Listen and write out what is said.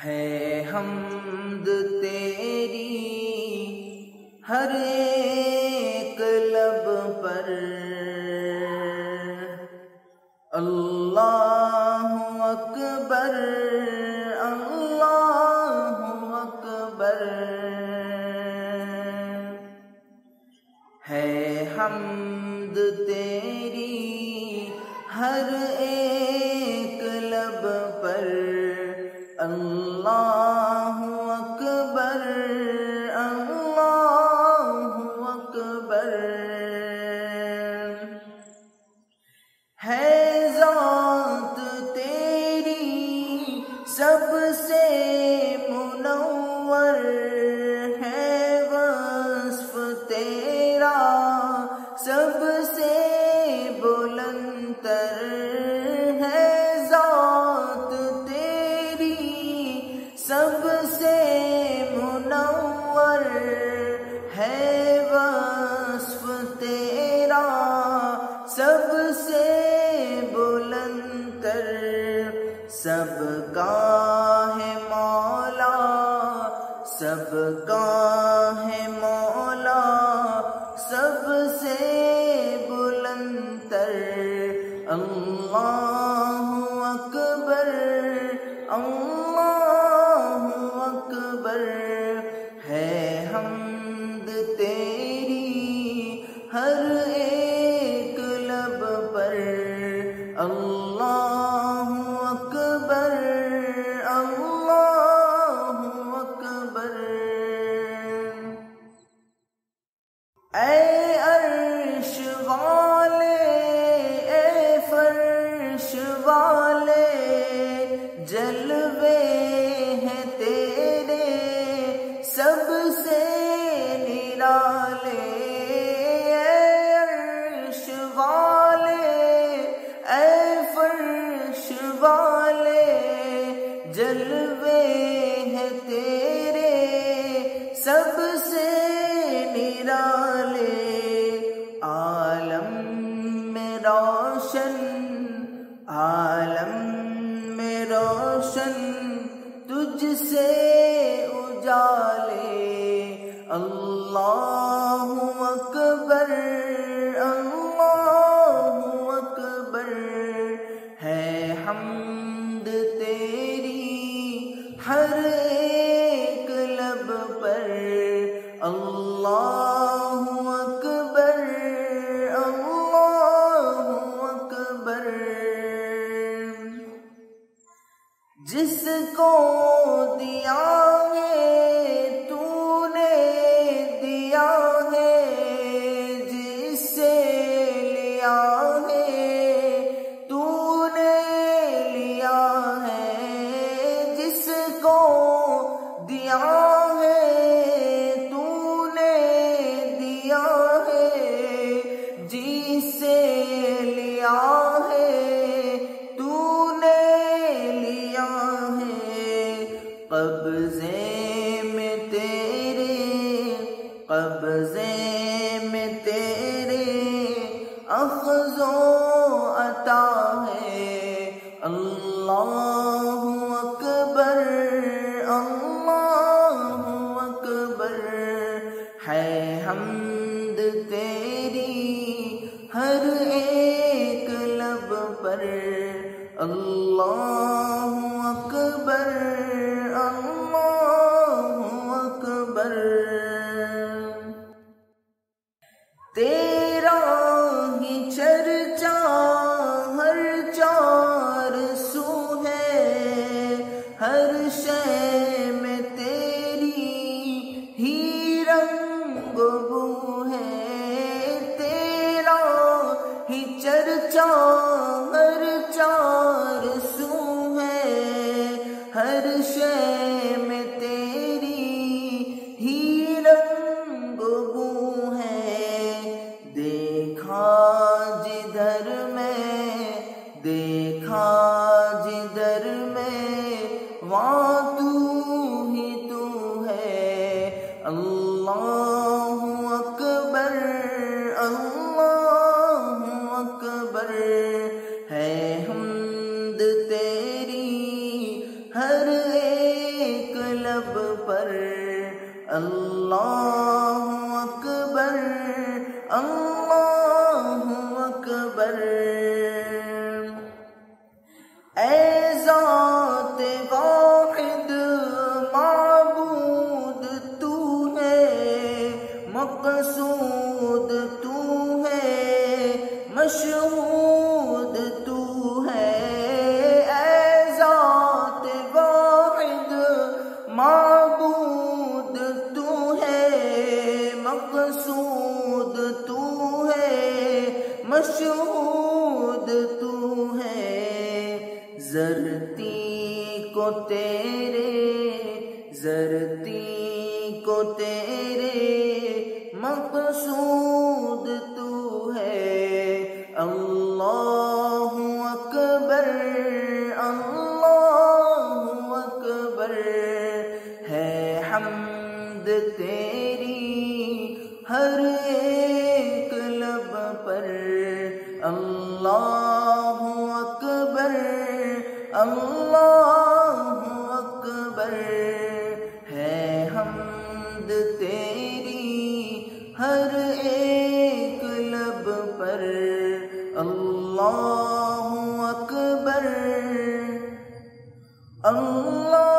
ہے حمد تیری ہر ایک لب پر، اللہ اکبر اللہ اکبر، ہے حمد تیری ہر ایک لب پر، اللہ اکبر اللہ اکبر، ہے ذات تیری سب سے منور، ہے وصف تیرا سب سے بلند تر، ہے ذات تیری سب سے منور، ہے وصف تیرا سب سے بلند تر، سب کا ہے مولا سب کا ہے مولا سب سے بلند تر، اللہ اکبر اللہ اکبر، ہے حمد تیری ہر ایک لب پر، اللہ اکبر اللہ اکبر، اے عرش والے اے فرش والے، جلوے ہیں تیرے سب سے نرالے، اے عرش والے اے فرش والے، جلوے ہیں تیرے سب سے نرالے، عالم میں روشن عالم میں روشن تجھ سے اجالے، اللہ اکبر اللہ اکبر، ہے حمد تیری ہر ایک لب پر، اللہ اکبر اللہ اکبر، جس کو دیا ہے تو نے دیا ہے، جس سے لیا ہے تو نے لیا ہے، جس کو دیا ہے تو نے دیا ہے، جس سے لیا ہے تو نے لیا ہے، قبضے میں تیرے قبضے میں تیرے اخذ و عطا ہے، اللہ اکبر اللہ اکبر، ہے حمد تیری ہر ایک لب پر، اللہ اکبر اللہ اکبر، تیرا ہی چرچا ہر چار سو ہے، ہر شے میں تیری ہی رنگ بو ہے، تیرا ہی چرچا ہر چار سو ہے، ہر شے میں تیری ہی رنگ بو ہے، دیکھا جدھر میں وہاں تو ہی تو ہے، اللہ اکبر اللہ اکبر، ہے حمد تیری ہر ایک اللہ اکبر اللہ اکبر اے ذات واحد معبود تو ہے مقصود تو ہے مشہود تو ہے اے ذات واحد معبود تو ہے مقصود تو ہے مشہود تو ہے زرتی کو تیرے مقصود تو ہے اللہ اکبر اللہ اکبر ہے حمد تیری ہر ایک لب پر اللہ اکبر اللہ اکبر ہے حمد تیری ہر ایک لب پر اللہ اکبر اللہ